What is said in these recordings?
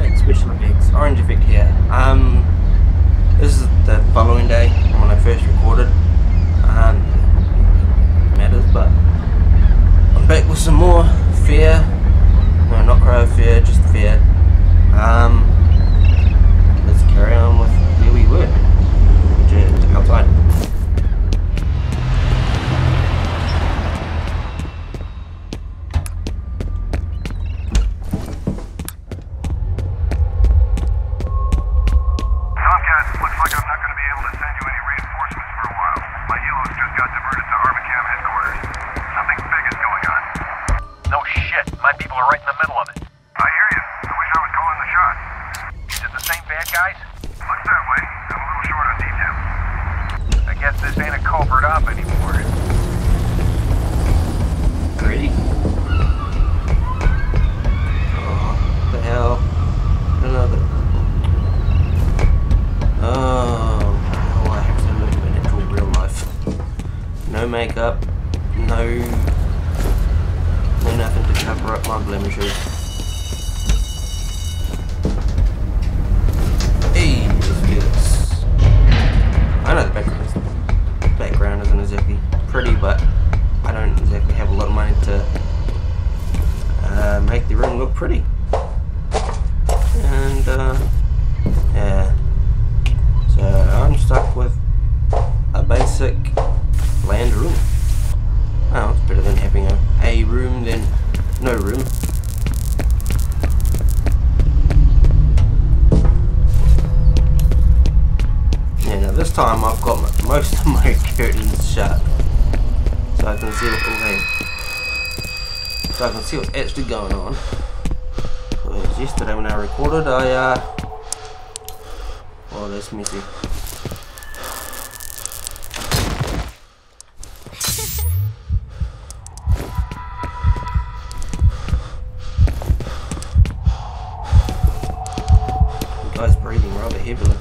Alright, special effects, orange effect here. This is the following day when I first recorded. Matters, but I'm back with some more F.E.A.R. No, not Crow F.E.A.R, just F.E.A.R. Let's carry on with where we were, which is outside. My people are right in the middle of it. I hear you. I wish I was calling the shots. Is it the same bad guys? Looks that way. I'm a little short on detail. I guess this ain't a covert op anymore. Ready? Oh, what the hell? Another. Oh, I have to look in actual real life. No makeup. No nothing to cover up my blemishes. Hey, let's do this. I know the background isn't exactly pretty, but I don't exactly have a lot of money to make the room look pretty. And yeah, so I'm stuck with a basic bland room. Oh, it's better than having a room than no room. Yeah, now this time I've got most of my curtains shut, so I can see so I can see what's actually going on. Because yesterday when I recorded, oh, that's messy. Guy's breathing rather heavily.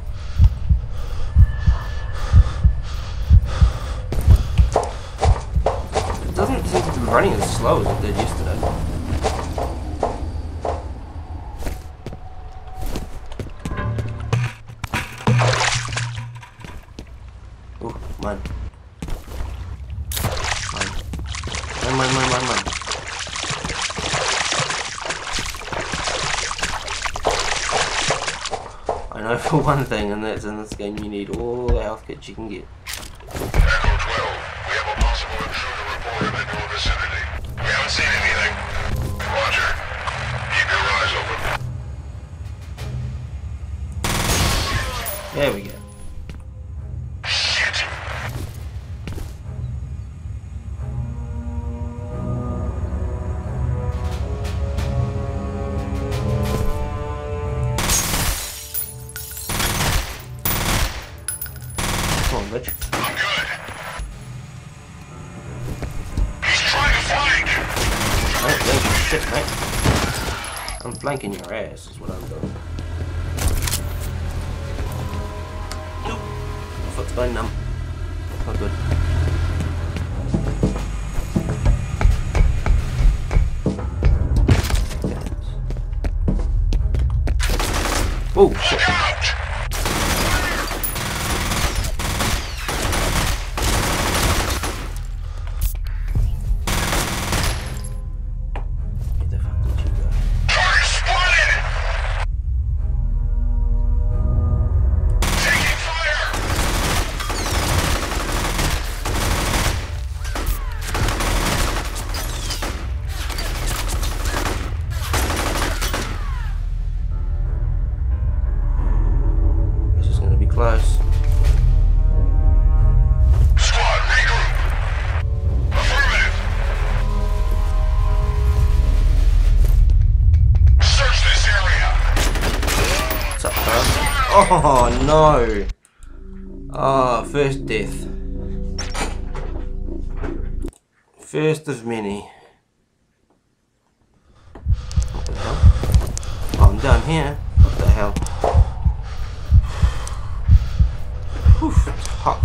It doesn't seem to be running as slow as it did yesterday. Oh, mine. Mine. I know for one thing, and that's in this game you need all the health kits you can get. Echo 12, we have a possible intruder reported in your vicinity. We haven't seen anything. Roger. Keep your eyes open. There we go. Shit. Come on, bitch. I'm good. He's trying to flank. Alright, there's your shit, mate. I'm flanking your ass, is what I'm doing. Nope. My foot's going numb. Not good. Oh, shit. Close. Squad, regroup. Affirmative. Search this area. What's up, bro? Oh no! Oh, first death. First of many. What the hell? Oh, I'm down here. What the hell? Oof, it's hot.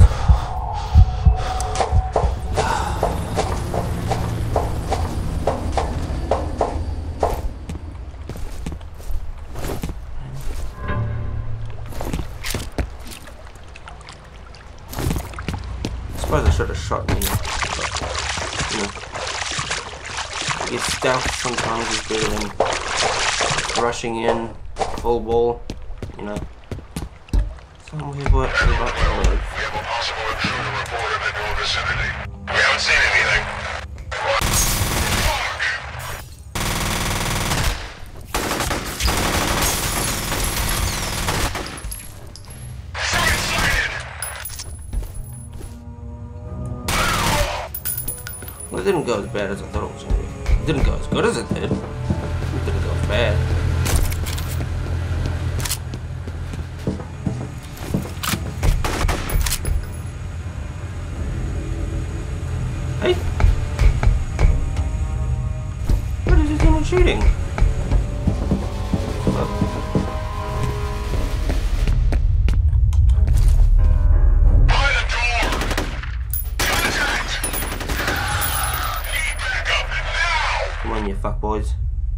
suppose I should have shot me. But, you know, I guess stealth sometimes is better than rushing in full ball. You know, some people actually like to live. We have a possible intruder reported in your vicinity. We haven't seen anything. Well, it didn't go as bad as I thought it was going to be. It didn't go as good as it did. It didn't go as bad. Hey! What is this thing shooting? Come on, you fuck boys.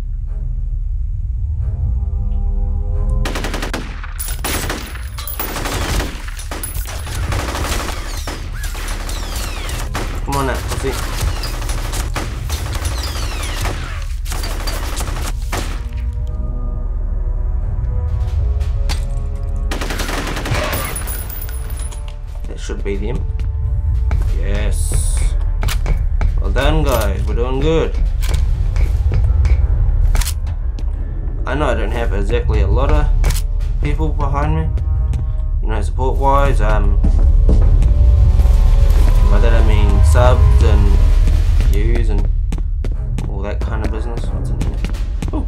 Come on now, pussy. That should be them. Yes. Well done, guys. We're doing good. I know I don't have exactly a lot of people behind me, you know, support wise. By that I mean subs and views and all that kind of business. What's in there? Ooh.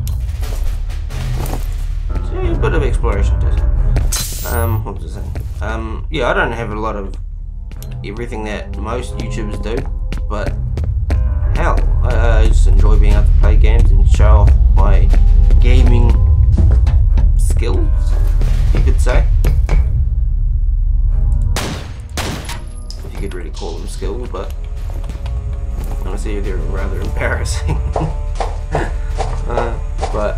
So yeah, a bit of exploration too. What was I saying? Yeah, I don't have a lot of everything that most YouTubers do, but hell, I just enjoy being able to play games and show off my gaming skills, you could say. If you could really call them skills, but honestly they're rather embarrassing. But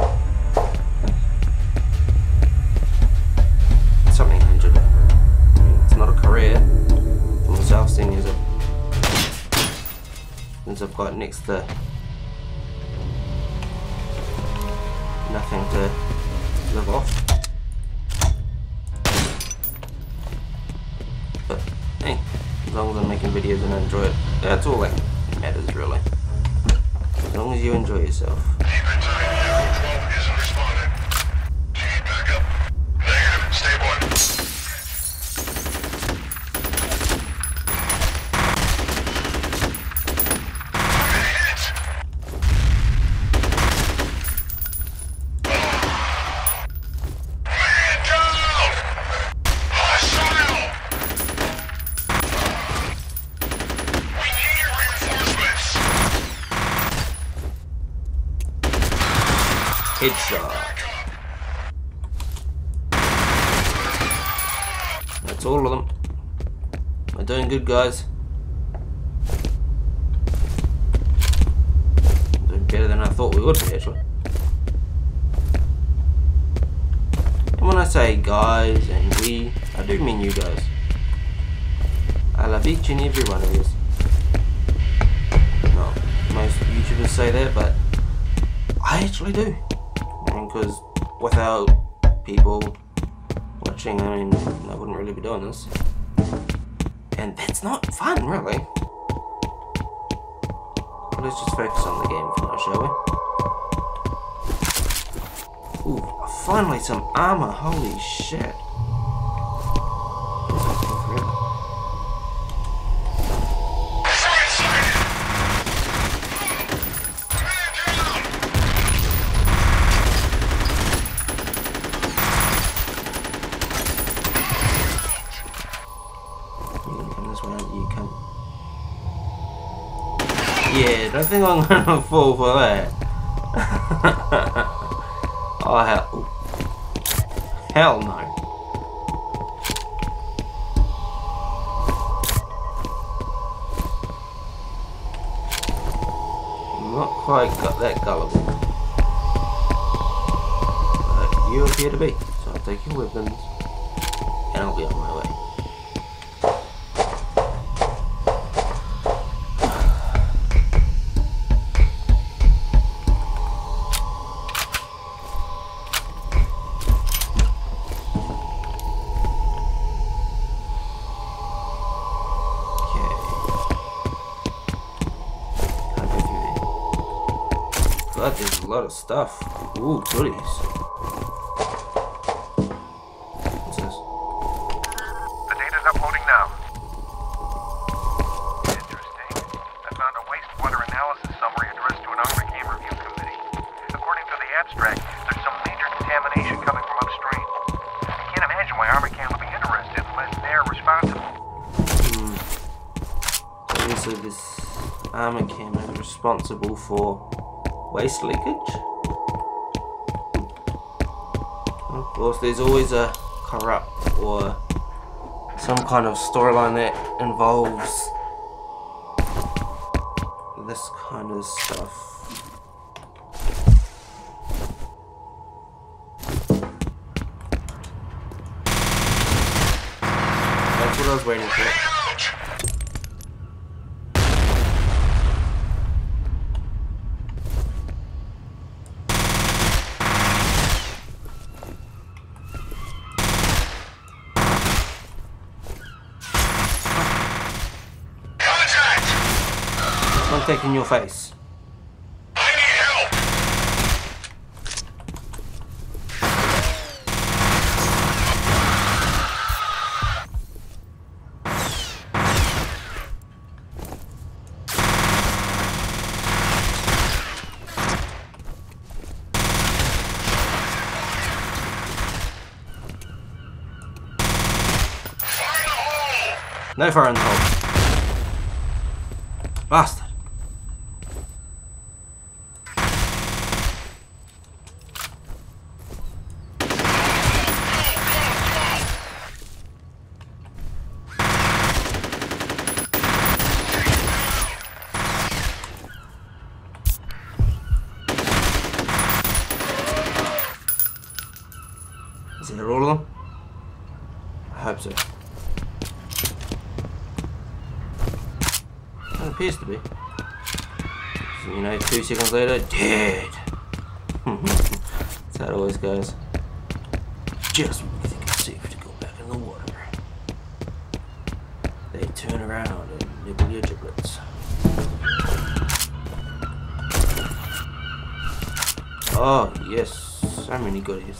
it's something I enjoy. I mean, it's not a career for myself, seeing as since I've got next to nothing to live off. But hey, as long as I'm making videos and I enjoy it, that's all that matters really. As long as you enjoy yourself. Headshot. That's all of them. We're doing good, guys. Doing better than I thought we would be, actually. And when I say guys and we, I do mean you guys. I love each and every one of you. No, most YouTubers say that, but I actually do. Because without people watching, I mean, I wouldn't really be doing this. And that's not fun, really. But let's just focus on the game for now, shall we? Ooh, finally some armor, holy shit. Yeah, don't think I'm gonna fall for that. Oh hell. Ooh. Hell no. Not quite got that gullible. But you appear to be. So I'll take your weapons and I'll be on my way. God, there's a lot of stuff. Ooh, goodies. What's this? The data's uploading now. Interesting. I found a wastewater analysis summary addressed to an ARMA review committee. According to the abstract, there's some major contamination coming from upstream. I can't imagine why ARMA would be interested unless they're responsible. So this armor cam is responsible for waste leakage. Of course, there's always a corrupt or some kind of storyline that involves this kind of stuff. That's what I was waiting for. Contact in your face. I need help! No fire in the hole. Bastard. Is that all of them? I hope so. It appears to be. So, you know, 2 seconds later, dead. That's how it always goes. Just when you think it's safe to go back in the water, they turn around and nibble your giblets. Oh, yes. So many goodies.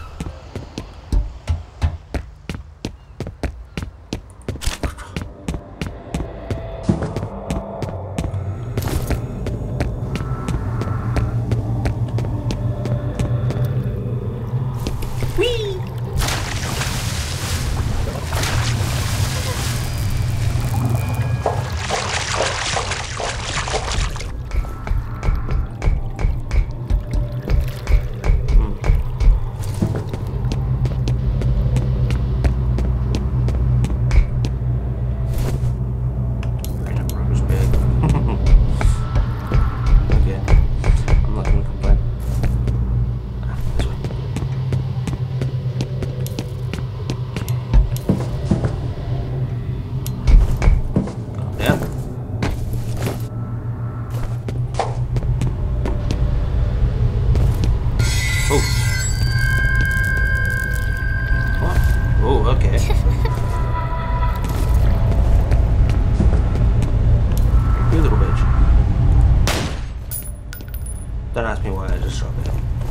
Don't ask me why I just shot it.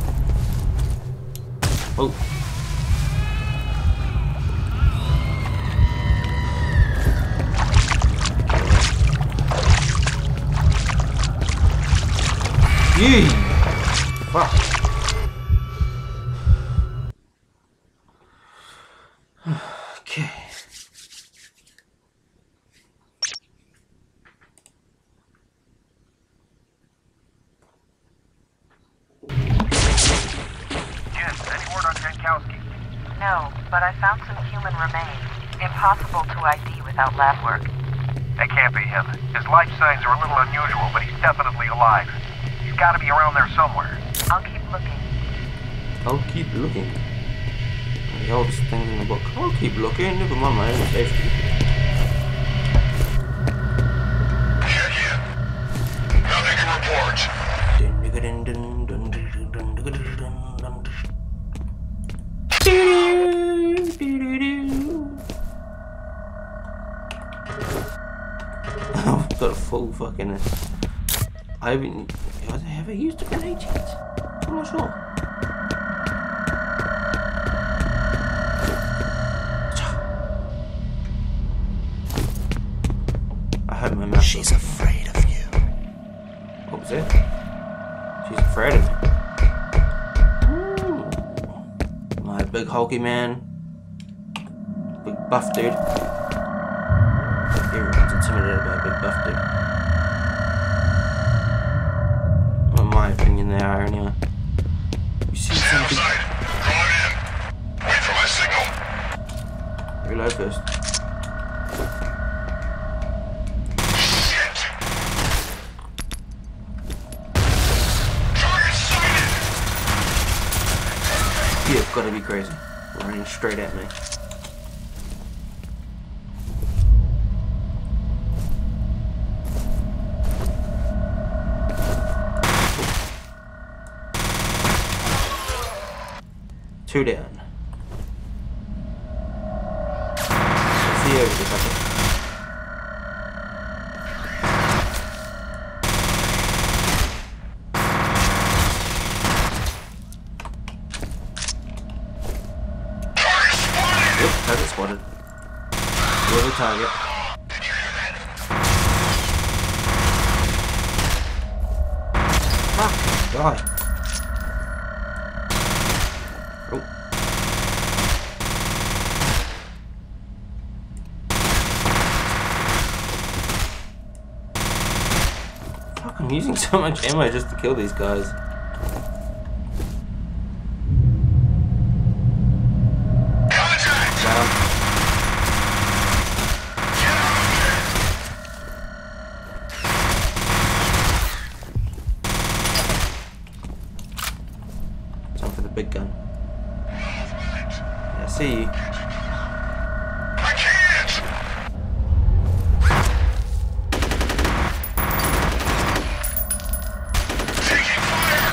Oh. Yee! Fuck. Okay. No, but I found some human remains. Impossible to ID without lab work. That can't be him. His life signs are a little unusual, but he's definitely alive. He's got to be around there somewhere. I'll keep looking. I'll keep looking. The oldest thing in the book. I'll keep looking. Never mind my own safety. Nothing to report. I've got a full fucking. I haven't. What the hell? Have I used a grenade yet? I'm not sure. I hope my mouth. She's afraid of you. What was it? She's afraid of me. Ooh. My big hulky man. Big buff dude. Everyone's intimidated by a big buff dude. Well, in my opinion, they are anyway. You see something? Draw in. Wait for my signal. Reload first. Shit! Target sighted! You've got to be crazy. Running straight at me. Two down. See you over the bucket. Yep, target spotted. You're the target. Fuck, die. Oh. Fuck, I'm using so much ammo just to kill these guys. Down. Time for the big gun. Yeah, I see you. I can't! Taking fire!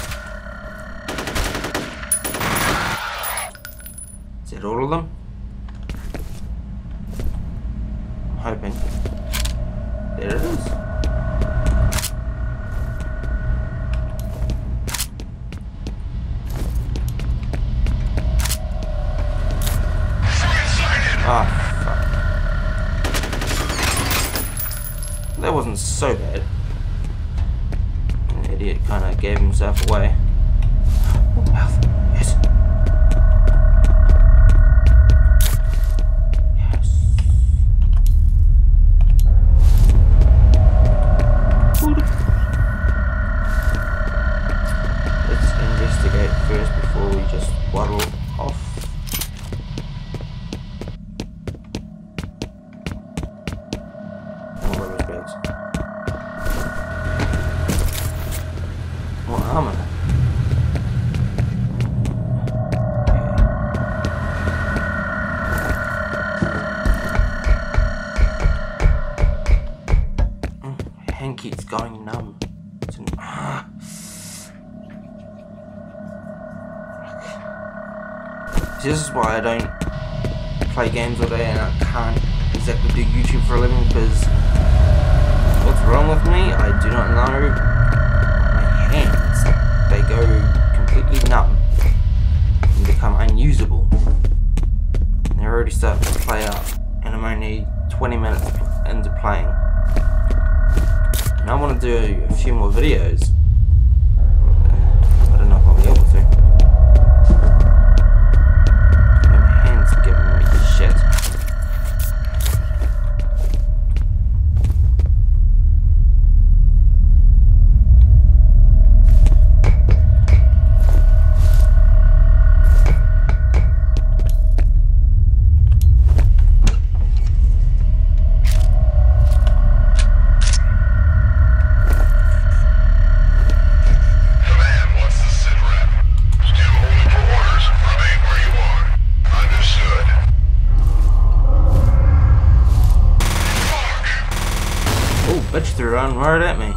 Is that all of them? I'm hoping. There it is. Ah, fuck. That wasn't so bad. An idiot kind of gave himself away. Oh, mouth. Yes. Yes. Let's investigate first before we just waddle off. More armor. Hand keeps going numb. This is why I don't play games all day and I can't exactly do YouTube for a living, because what's wrong with me, I do not know. My hands, they go completely numb and become unusable. And they're already starting to play out, and I'm only 20 minutes into playing. And I want to do a few more videos. I don't know if I'll be able to. And my hands are giving me shit. Bitch threw run right at me.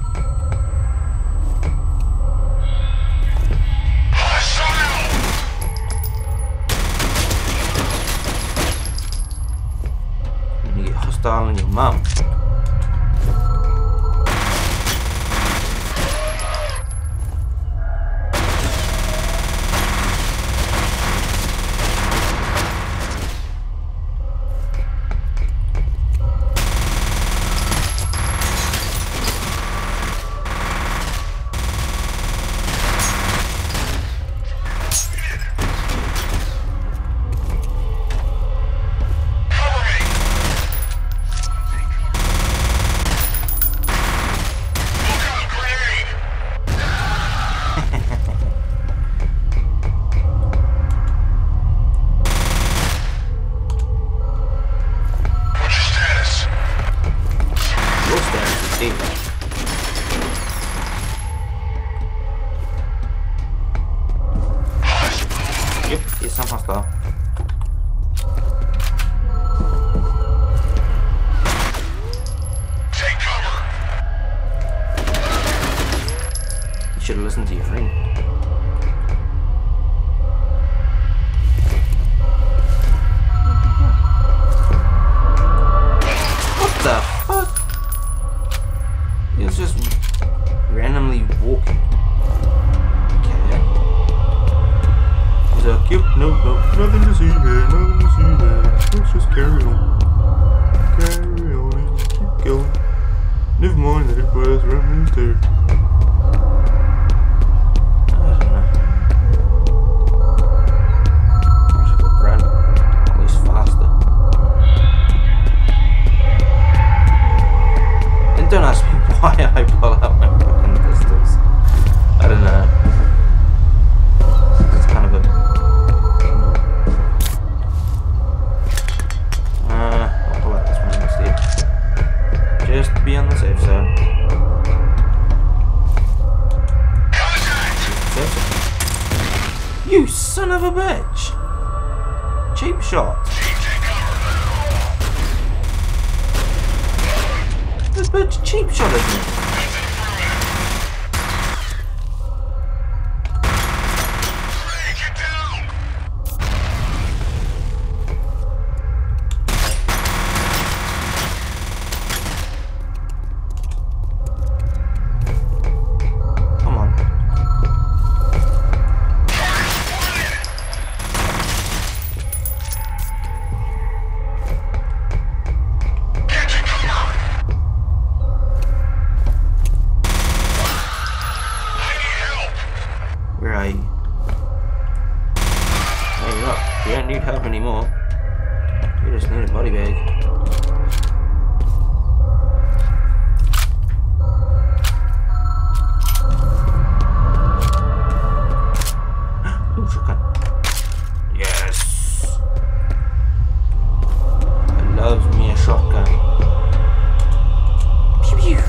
You get hostile on your mum. some hostile. Take cover. You should have listened to your friend. What the fuck? He was just randomly walking. Okay. He's like, yep, nope, nothing to see here, nothing to see there. Let's just carry on. Carry on and keep going. Never mind that it was running there. I don't know. I wish I could run at least faster. And don't ask me why I pull out my fucking pistols. I don't know. It's kind of a... I'll pull out this one instead. Just to be on the safe side. You son of a bitch! Cheap shot. This bitch cheap shot at me. Where are you? Hey, look, you don't need help anymore. You just need a body bag. Ooh, shotgun. Yes! I love me a shotgun. Pew pew!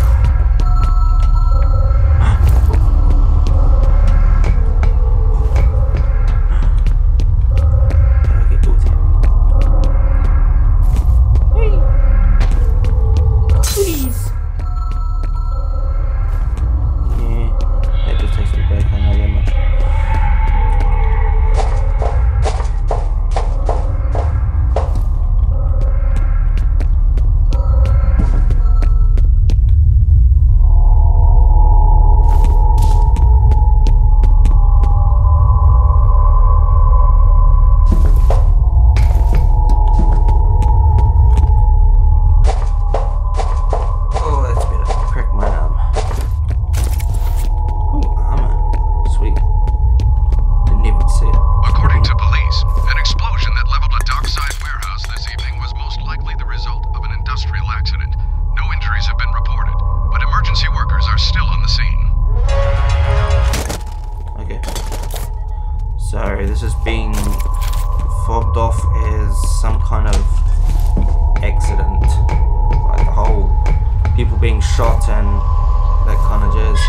Sorry, this is being fobbed off as some kind of accident. Like the whole people being shot and that kind of jazz.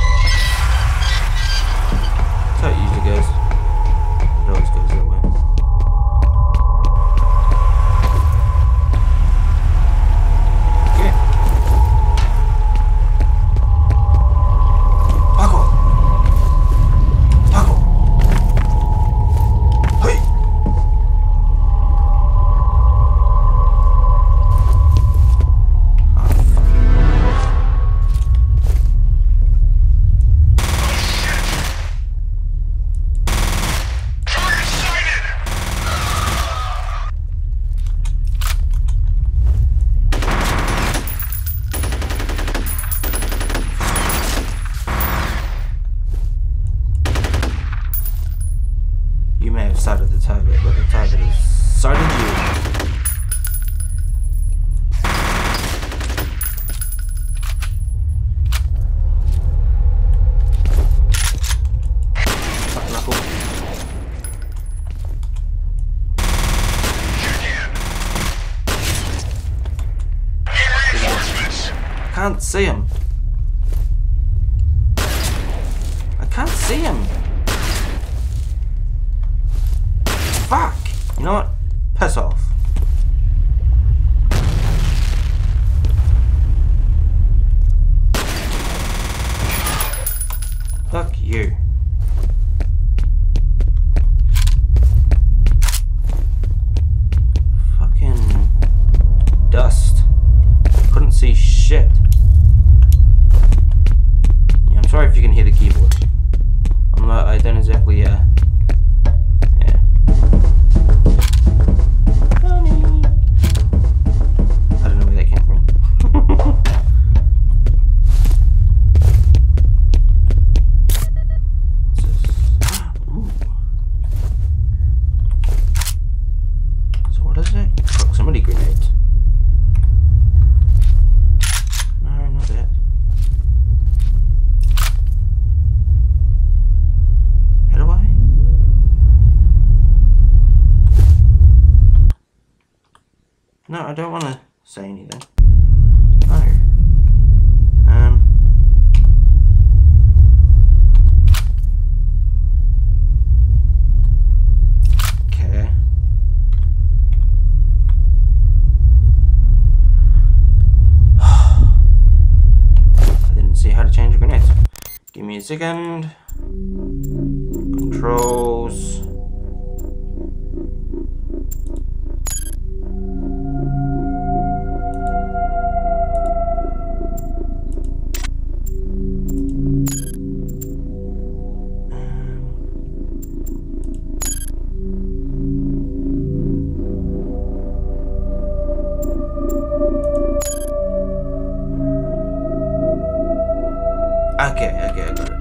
That's how it usually goes. It always goes that way. You may have sighted the target, but the target has sighted you. Fuck knuckle. I can't see him. I can't see him. Fuck! You know what? Piss off. Fuck you. Fucking dust. Couldn't see shit. Yeah, I'm sorry if you can hear the keyboard. I don't exactly, yeah. Funny. I don't know where that came from. Ooh. So what is it? Proximity grenades. No, not that. How do I? No, I don't want to say anything. No. Okay. I didn't see how to change grenades. Give me a second. Controls. Okay, I got it.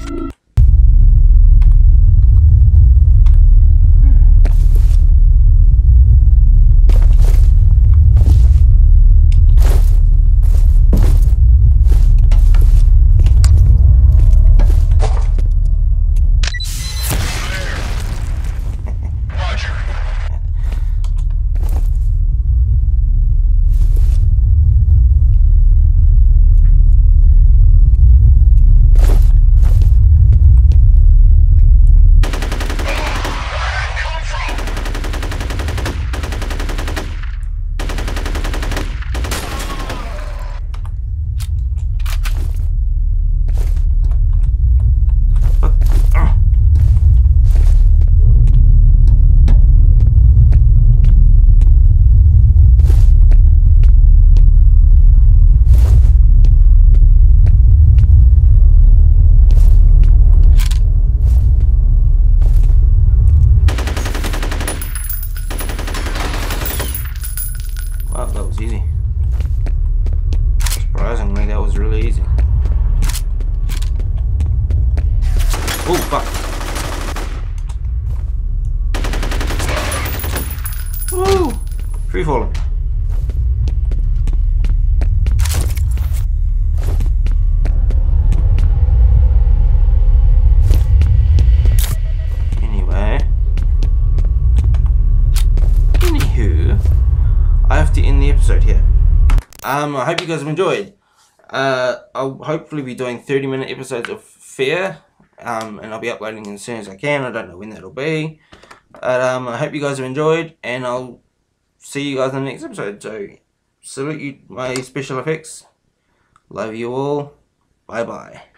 Wow, that was easy. Surprisingly, that was really easy. Oh, fuck. Woo! Free falling. Anywho, I have to end the episode here. I hope you guys have enjoyed. I'll hopefully be doing 30-minute episodes of F.E.A.R. And I'll be uploading them as soon as I can. I don't know when that'll be. But I hope you guys have enjoyed, and I'll see you guys in the next episode. So, salute you, my special effects. Love you all. Bye-bye.